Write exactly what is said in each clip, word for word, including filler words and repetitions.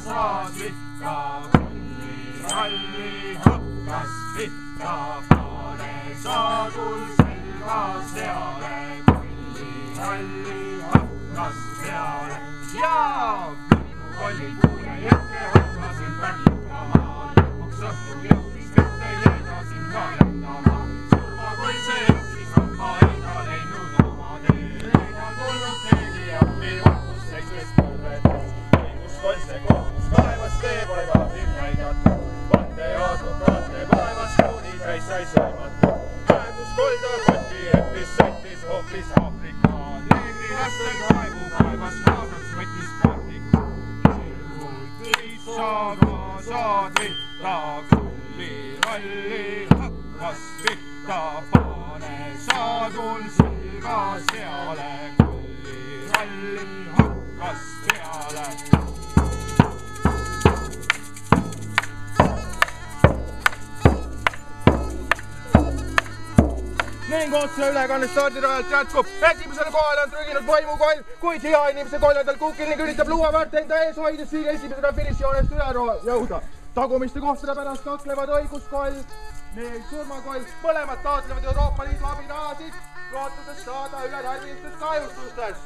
saad ikka kulli ralli, hakkas pihta paane saadul selga seale, kulli ralli hakkas peale ja oli kuule jätke hakkas ümber likkama, lõpuks õhtu jõudis vette jäida sinna jändama. Surmakoll see jõudis rahva eida leidnud oma tee, leida tulnud keegi appi vakkus seisvest kõrvedes. Õiguskoll see kohtus kaevas tee pole kaardil näidatud, vande ja advokaate vaevas koolid täis sai sõimatud. Õiguskoll ta koti eppis sõitis hoopis Aafrikaan, leegri laste kaevu kaevas kaasaks võttis praktikud. Saga saad võtta kulli ralli, hakkas pihta paane saadul selga seale, kulli ralli hakkas peale. Ning otse ülekanne stardirajalt jätkub. Esimesele kohale on trüginud vaimukoll, kuid hea inimese koljadel kukil ning üritab luua väärt enda ees hoides siin esimesena finišijoonest üle jõuda. Tagumiste kohtade pärast kaklevad õiguskoll ning surmakoll. Mõlemad taotlevad Euroopa Liidu abirahasid, lootuses saada üle närvilistest kahjustustest.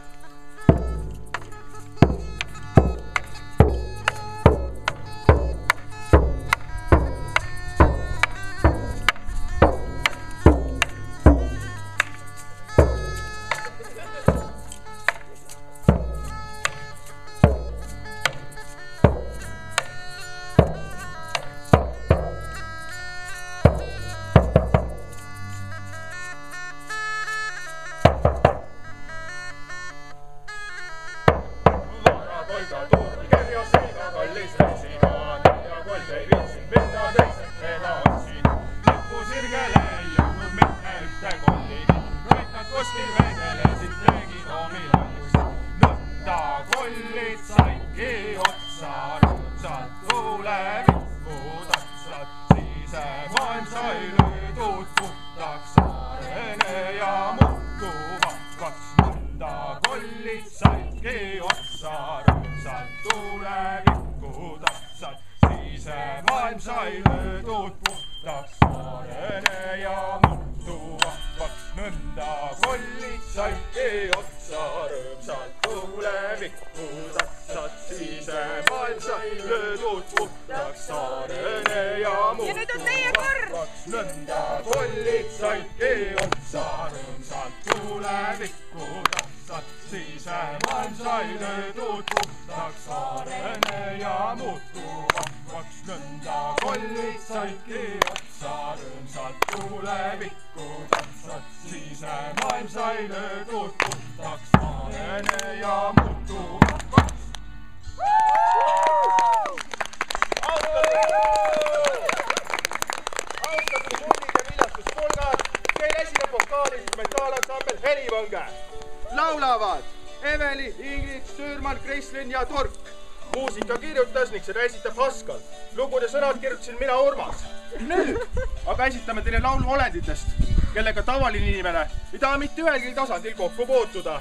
Laulavad Eveli, Ingrid, Sürman, Krislin ja Turk. Muusika kirjutas ning seda esitab Haskal. Lugude sõnad kirjutasin mina Urmas. Nüüd aga esitame teile laulu olenditest, kellega tavaline inimene ei taha mitte ühelgi tasandil kokku puutuda.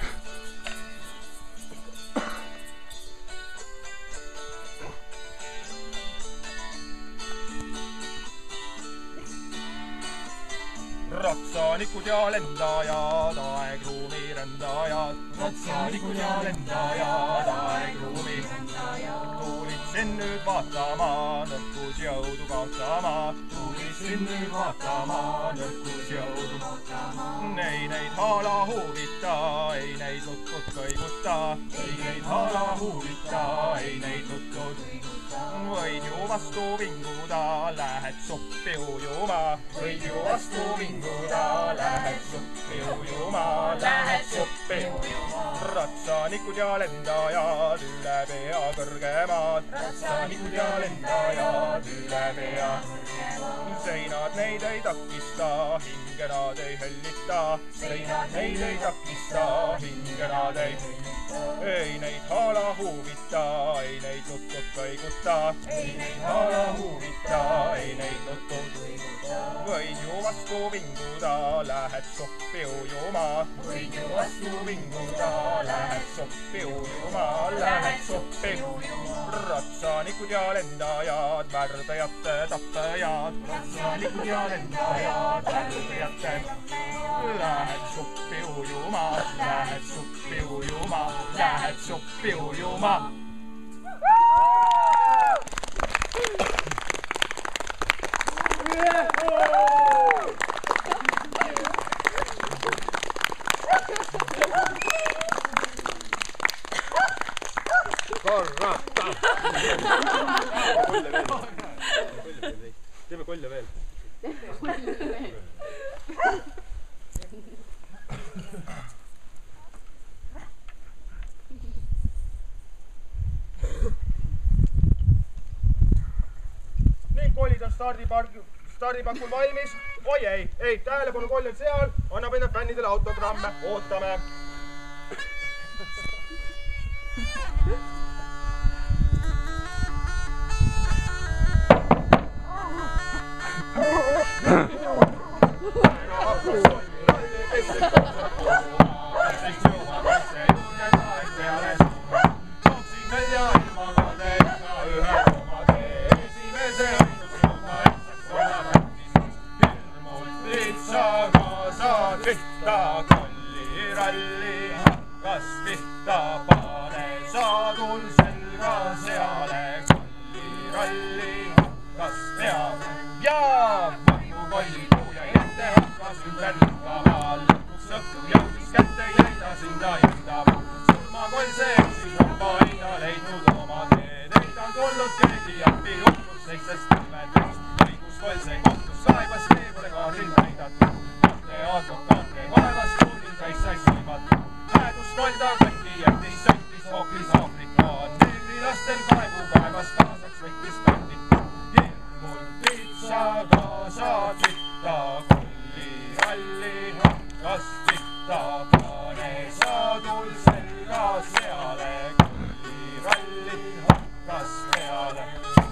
Ratsaanikud ja lendajad, aegruumi rändajad. Ratsaanikud ja lendajad, aegruumi rändajad. Tuulitsin nüüd vaatama, nõrkus jõudu kaotama. Tuulitsin nüüd vaatama, nõrkus jõudu kaotama. Ei neid haala huvita, ei neid nutud kõiguta. Ei neid haala huvita, ei neid nutud kõiguta. Võid ju vastu vinguda, lähed suppi ujuma. Võid ju vastu vinguda, lähed suppi ujuma. Lähed suppi ujuma. Ratsaanikud ja lendajad üle pea kõrgemad. Ratsaanikud ja lendajad üle pea kõrgemad. Seinad neid ei takista, hinge nad ei höllita. Seinad neid ei takista, hinge nad ei höllita. Ei neid haala huvita, ei neid nutud kõiguta. Ei neid haala huvita, ei neid nutud kõiguta. Võid ju vastu vinguda, lähed suppi ujuma. Võid ju vastu vinguda, lähed suppi ujuma. Lähed suppi ujuma. ratsanikud ja lendajad, värdajate tappajad. ratsanikud ja lendajad, värdajate. Lähed suppi ujuma, lähed suppi ujuma, lähed suppi ujuma. Korrata! Teeme kolja veel. Teeme kolja veel. Nii, kollid on stardipark, stardipakul valmis. Oi ei, ei, tähelepanu kollid seal, annab enda fännidele autogramme, ootame. Pihta kolliralli, hakkas pihta, pane saadul selga seale. Kolliralli hakkas peale ja võimu kolli kuuja ette hakkas ümber lükkama. Lõpuks õhtu jõudis kätte, jäi ta sinna jõndama. Surmakoll see eksis, rampa ei ta leidnud oma teed. Ei ta tulnud keegi appi, uppus seitsest kümmetest. Õiguskoll see kohtus kaebas, teebule kaardil näidatud. Advokaate vaevas tuulil käis sai sõimata. Hääduskoll ta kõndi jättis, sõitis hoopis Aafrikaan. Neegri lastel kaevu kaevas kaasaks võttis kandita. Hirmul pitsa kaasa pihta, kolliralli hakkas pihta. Pane saadul selga seale, kolliralli hakkas peale.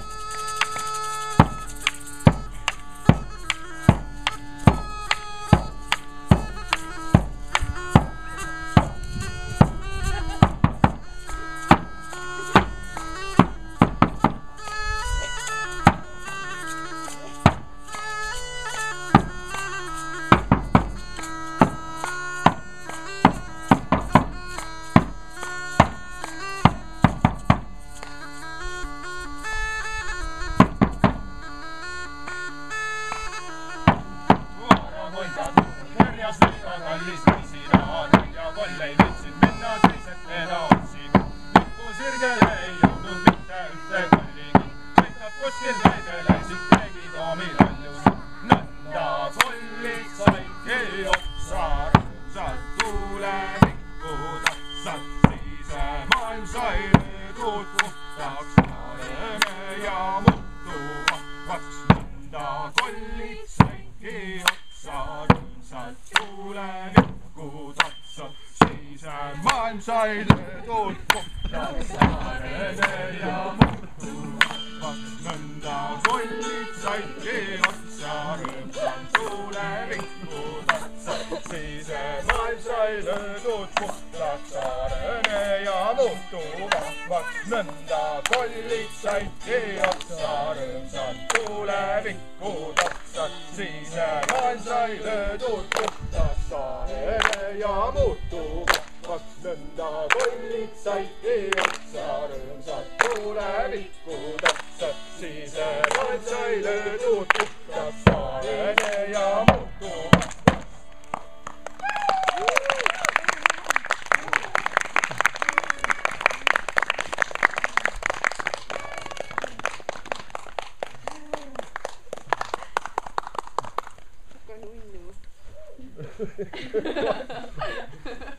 Kallis viisina, ja koll ei viitsid minna, teised teda otsid. Lipu sirgele ei jõudnud mitte ühte kolligi. Võitab kuskil veedele, siit tegi toomi rallus. Nõnda kollid saidki otsa, rõõmsad tuulevikku tatsad. Siis maailm sai löödud puhtaks, aareme ja muutuvaks. Nõnda kollid saidki otsa, rõõmsad tuulevikku tatsad. Siis maailm sai löödud puhtaks, aarene ja muutuvaks. Nõnda kollid saidki otsa, rõõmsad tuulevikku tatsad. Siis maailm sai löödud puhtaks, aarene ja muutuvaks. Nõnda kollid saidki otsa, rõõmsad tuulevikku tatsad. Siis maailm sai löödud puhtaks, aarene ja muutuvaks. Nõnda kollid saidki otsa, rõõmsad tuulevikku tatsad. Siis maailm sai löödud puhtaks, aarene ja muutuvaks. Hakka nunnu.